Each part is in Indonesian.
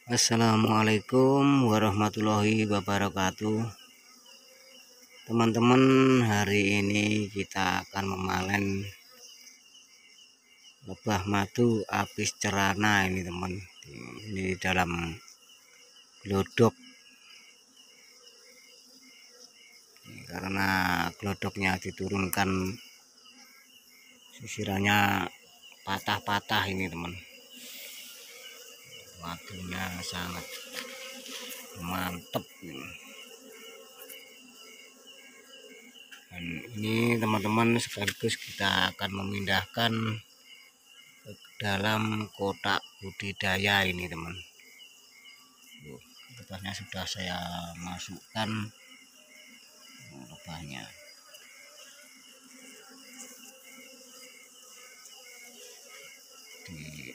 Assalamualaikum warahmatullahi wabarakatuh. Teman-teman, hari ini kita akan memanen lebah madu apis cerana ini teman. Ini dalam glodok. Karena glodoknya diturunkan, sisirannya patah-patah ini teman. Madunya sangat mantep ini. Dan ini teman-teman, sekaligus kita akan memindahkan ke dalam kotak budidaya ini teman. Lebahnya sudah saya masukkan, lebahnya di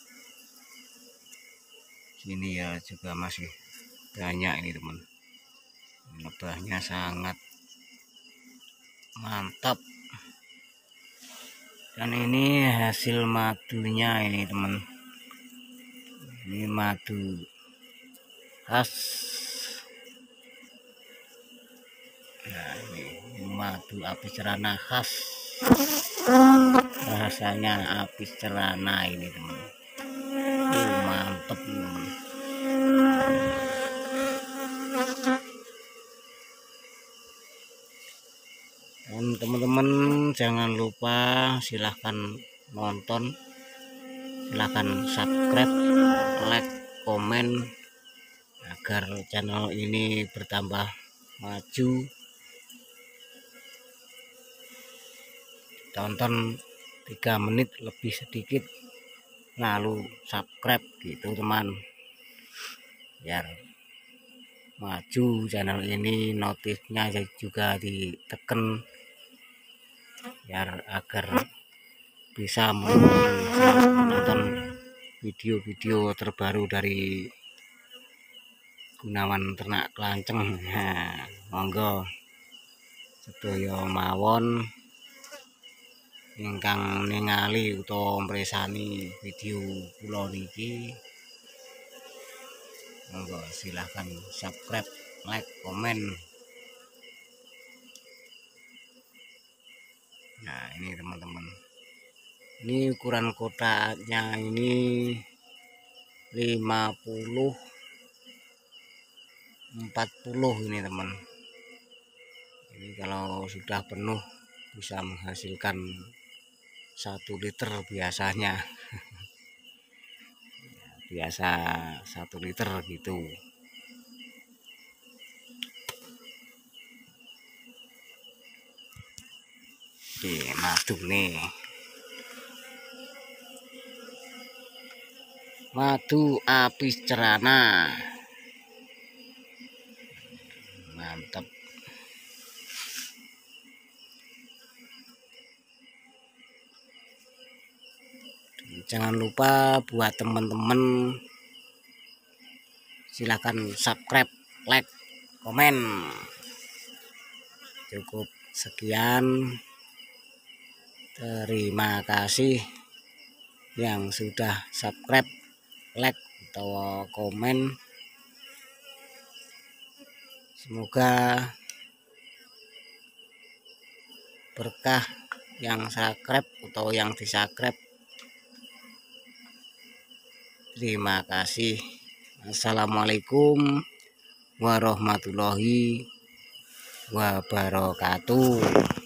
sini ya, juga masih banyak ini teman. Lebahnya sangat mantap. Dan ini hasil madunya ini teman. Ini madu khas. Nah, ini madu apis cerana khas. Rasanya apis cerana ini teman. Mantep teman. Dan teman-teman jangan lupa silahkan nonton, silahkan subscribe, like, komen agar channel ini bertambah maju. Tonton 3 menit lebih sedikit, lalu subscribe gitu teman, biar maju channel ini. Notifnya juga ditekan biar agar bisa menonton video-video terbaru dari Gunawan Ternak Kelanceng. Nah, monggo sedaya mawon ingkang ningali utawa mresani video kula niki, monggo silahkan subscribe, like, komen. Nah, ini teman-teman, ini ukuran kotaknya ini 50-40 ini teman. Ini kalau sudah penuh bisa menghasilkan 1 liter biasanya. Biasa 1 liter gitu. Oke, madu nih. Madu apis cerana. Mantap. Jangan lupa buat teman-teman silakan subscribe, like, komen. Cukup sekian. Terima kasih yang sudah subscribe, like, atau komen. Semoga berkah yang subscribe atau yang di-subscribe. Terima kasih. Assalamualaikum warahmatullahi wabarakatuh.